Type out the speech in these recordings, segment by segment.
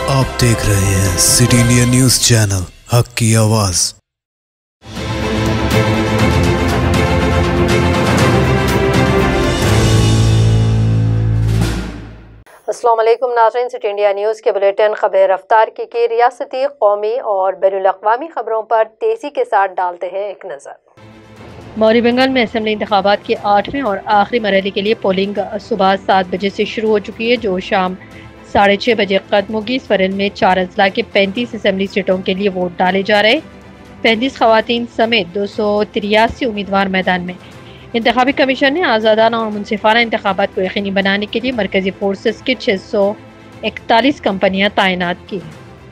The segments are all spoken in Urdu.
آپ دیکھ رہے ہیں سٹی انڈیا نیوز چینل، حق کی آواز۔ السلام علیکم ناظرین، سٹی انڈیا نیوز کے بلیٹن خبر رفتار کی ریاستی، قومی اور بین الاقوامی خبروں پر تیزی کے ساتھ ڈالتے ہیں ایک نظر۔ مغربی بنگال میں اسمبلی انتخابات کے 8ویں اور آخری مرحلے کے لیے پولنگ صبح 7 بجے سے شروع ہو چکی ہے، جو شام 6:30 بجے ختم ہوگی۔ اس مرحلے میں 4 اضلاع کے 35 اسمبلی سیٹوں کے لیے ووٹ ڈالے جا رہے ہیں۔ 35 خواتین سمیت 283 امیدوار میدان میں۔ انتخابی کمیشن نے آزادانہ اور منصفانہ انتخابات کو یقینی بنانے کے لیے مرکزی فورسز کی 641 کمپنیاں تعینات کی ہیں۔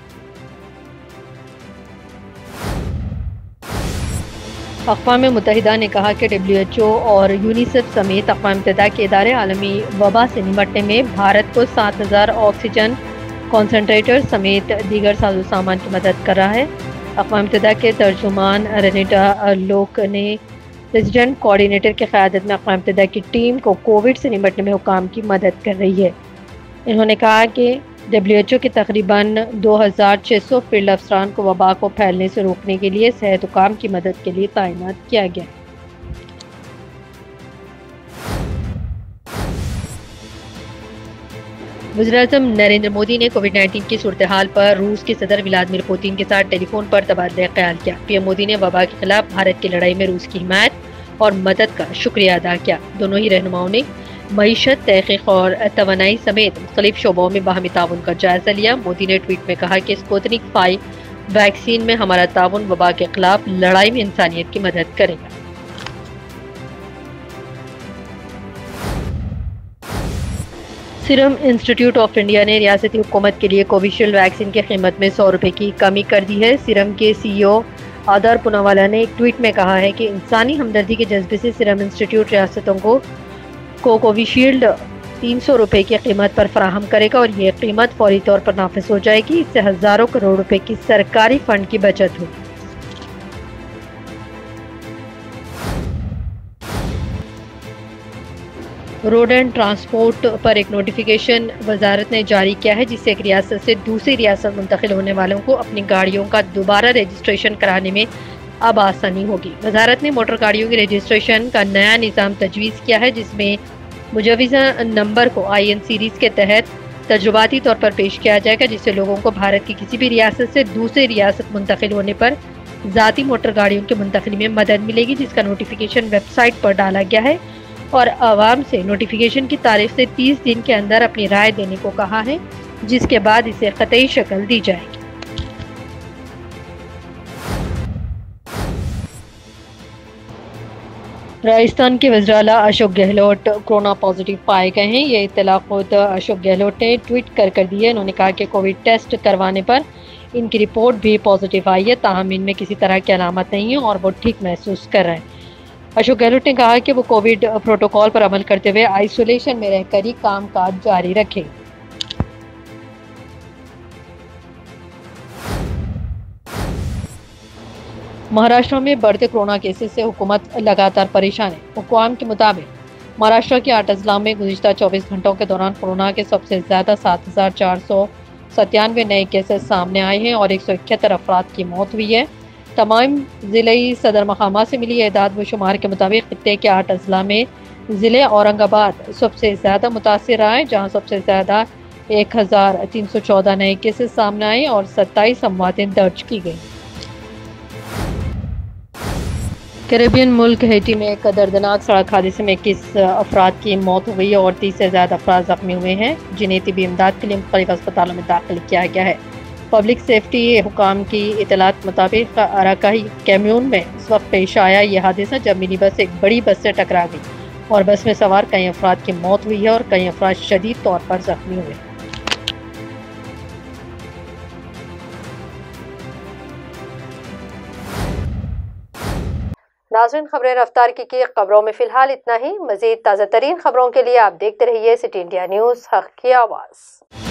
اقوام متحدہ نے کہا کہ WHO اور یونیسیف سمیت اقوام متحدہ کے ادارے عالمی وبا سے نمٹنے میں بھارت کو 7000 آکسیجن کنسنٹریٹر سمیت دیگر ساز و سامان کی مدد کر رہا ہے۔ اقوام متحدہ کے ترجمان رینیٹا لوک نے ریزیڈنٹ کوآرڈینیٹر کی قیادت میں اقوام متحدہ کی ٹیم کو کووڈ سے نمٹنے میں حکام کی مدد کر رہی ہے۔ انہوں نے کہا کہ WHO کے تقریباً 2600 فیلڈ افسران کو وبا کو پھیلنے سے روکنے کے لیے صحت حکام کی مدد کے لیے تعینات کیا گیا۔ وزیراعظم نریندر مودی نے کووڈ-19 کی صورتحال پر روس کے صدر ولادیمیر پوتین کے ساتھ ٹیلی فون پر تبادلہ خیال کیا۔ پی ایم مودی نے وبا کے خلاف بھارت کی لڑائی میں روس کی حمایت اور مدد کا شکریہ ادا کیا۔ دونوں ہی رہنماؤں نے معیشت، تحقیق اور توانائی سمیت مختلف شعبوں میں باہمی تعاون کا جائزہ لیا۔ مودی نے ٹویٹ میں کہا کہ سپوتنک 5 ویکسین میں ہمارا تعاون وبا کے خلاف لڑائی میں انسانیت کی مدد کرے گا۔ سیرم انسٹی ٹیوٹ آف انڈیا نے ریاستی حکومت کے لیے کووشیلڈ ویکسین کی قیمت میں 100 روپے کی کمی کر دی ہے۔ سیرم کے CEO آدار پوناوالا نے ایک ٹویٹ میں کہا ہے کہ انسانی ہمدردی کے جذبے سے سیرم انسٹی ٹیوٹ ریاستوں کو کووشیلڈ 300 روپے کی قیمت پر فراہم کرے گا اور یہ قیمت فوری طور پر نافذ ہو جائے گی۔ اس سے ہزاروں کروڑ روپے کی سرکاری فنڈ کی بچت ہوگی۔ روڈ اینڈ ٹرانسپورٹ پر ایک نوٹیفیکیشن وزارت نے جاری کیا ہے، جس سے ایک ریاست سے دوسری ریاست منتقل ہونے والوں کو اپنی گاڑیوں کا دوبارہ رجسٹریشن کرانے میں اب آسانی ہوگی۔ وزارت نے موٹر گاڑیوں کی رجسٹریشن کا نیا نظام تجویز کیا ہے، جس میں مجوزہ نمبر کو IN سیریز کے تحت تجرباتی طور پر پیش کیا جائے گا، جس سے لوگوں کو بھارت کی کسی بھی ریاست سے دوسری ریاست منتقل ہونے پر ذاتی موٹر گاڑیوں کی منتقلی میں مدد ملے گی، جس کا نوٹیفیکیشن ویب سائٹ پر ڈالا گیا ہے اور عوام سے نوٹیفیکیشن کی تاریخ سے 30 دن کے اندر اپنی رائے دینے کو کہا ہے، جس کے بعد اسے قطعی شکل دی جائے گی۔ راجستھان کے وزیر اعلیٰ اشوک گہلوٹ کورونا پازیٹیو پائے گئے ہیں۔ یہ اطلاع خود اشوک گہلوٹ نے ٹویٹ کر دی ہے۔ انہوں نے کہا کہ کووڈ ٹیسٹ کروانے پر ان کی رپورٹ بھی پازیٹیو آئی ہے، تاہم ان میں کسی طرح کی علامت نہیں ہے اور وہ ٹھیک محسوس کر رہے ہیں۔ اشوک گہلوٹ نے کہا کہ وہ کووڈ پروٹوکول پر عمل کرتے ہوئے آئسولیشن میں رہ کر ہی کام کاج جاری رکھیں۔ مہاراشٹر میں بڑھتے کورونا کیسز سے حکومت لگاتار پریشان ہے۔ حکام کے مطابق مہاراشٹر کے 8 اضلاع میں گزشتہ 24 گھنٹوں کے دوران کورونا کے سب سے زیادہ 7497 نئے کیسز سامنے آئے ہیں اور 171 افراد کی موت ہوئی ہے۔ تمام ضلعی صدر مقامات سے ملی اعداد و شمار کے مطابق خطے کے 8 اضلاع میں ضلع اورنگ آباد سب سے زیادہ متاثر رہا ہے، جہاں سب سے زیادہ 1314 نئے کیسز سامنے آئے اور 27 امواتیں درج کی گئیں۔ کیریبین ملک ہیٹی میں ایک دردناک سڑک حادثے میں 21 افراد کی موت ہوئی اور 30 سے زیادہ افراد زخمی ہوئے ہیں، جنہیں طبی امداد کے لیے مختلف اسپتالوں میں داخل کیا گیا ہے۔ پبلک سیفٹی حکام کی اطلاعات مطابق اراکائی کیمیون میں اس وقت پیش آیا یہ حادثہ جب منی بس ایک بڑی بس سے ٹکرا گئی اور بس میں سوار کئی افراد کی موت ہوئی ہے اور کئی افراد شدید طور پر زخمی ہوئے۔ ناظرین، خبریں رفتار کی خبروں میں فی الحال اتنا ہی۔ مزید تازہ ترین خبروں کے لیے آپ دیکھتے رہیے سٹی انڈیا نیوز، حق کی آواز۔